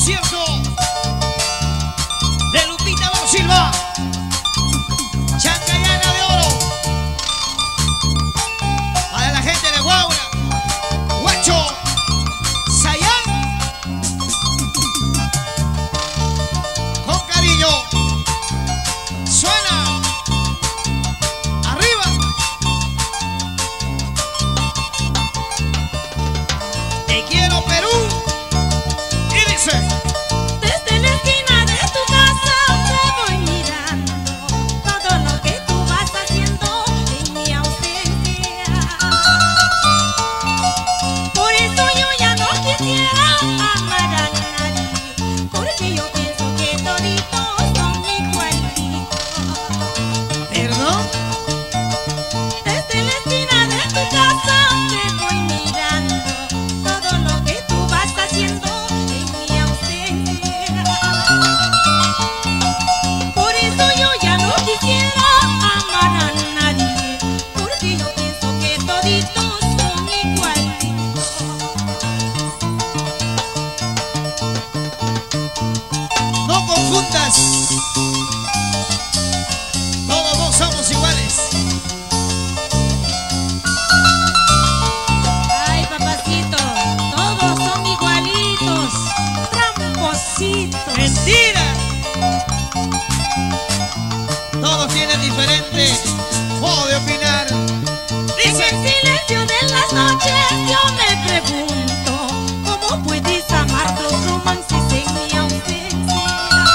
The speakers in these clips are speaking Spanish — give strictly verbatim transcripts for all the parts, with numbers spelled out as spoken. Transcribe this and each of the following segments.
concierto de Lupita Don Silva, Chancayana de Oro, para la gente de Guaura, Huacho, Sayán, con cariño, suena, arriba, te quiero Perú, y dice. Desde la esquina de tu casa te voy mirando todo lo que tú vas haciendo en mi ausencia. Por eso yo ya no quisiera amar a nadie, porque yo pienso que toditos son igualitos. ¿Perdón? Desde la esquina de tu casa te voy mirando todo lo que tú vas haciendo en mi ausencia. Por eso yo ya no quisiera amar a nadie, porque yo pienso que toditos son igualitos. No confundas, todos no somos iguales. Ay, papacito, todos son igualitos, trampositos. Mentira, todos tienen diferente modo de opinar. En Dice. el silencio de las noches yo me pregunto ¿cómo puedes amar los romances en mi ausencia?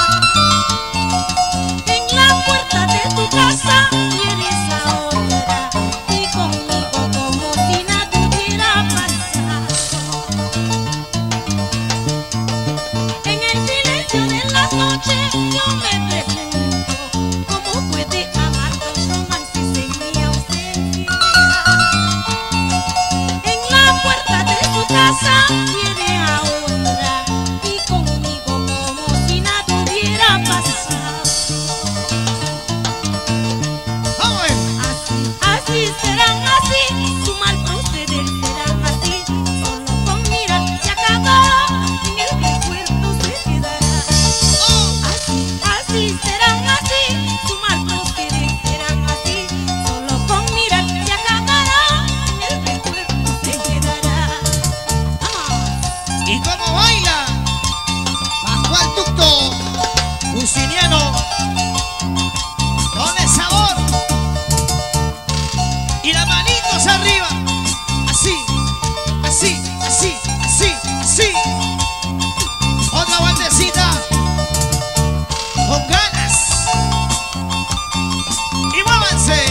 En la puerta de tu casa vienes ahora y conmigo como si nada hubiera pasado. En el silencio de las noches yo me pregunto ¿cómo puede amar los romances en mi ausencia? En la puerta de tu casa viene a otra y conmigo como si nada hubiera pasado. Vamos a ver. Así, así serán así, su mal proceder serán así. Solo con mirar se acabará, en el recuerdo se quedará. Así, así serán así, su mal proceder serán así. Solo con mirar se acabará, en el recuerdo se quedará. ¡Vamos! ¿Y cómo baila? Pascual Tucto, Luciniano, con el sabor. Y las manitos arriba. Así, así, así, así, así. Otra vueltecita. Con ganas. Y muévanse.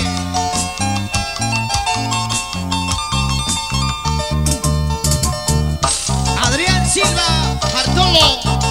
Adrián Silva, Bartolo.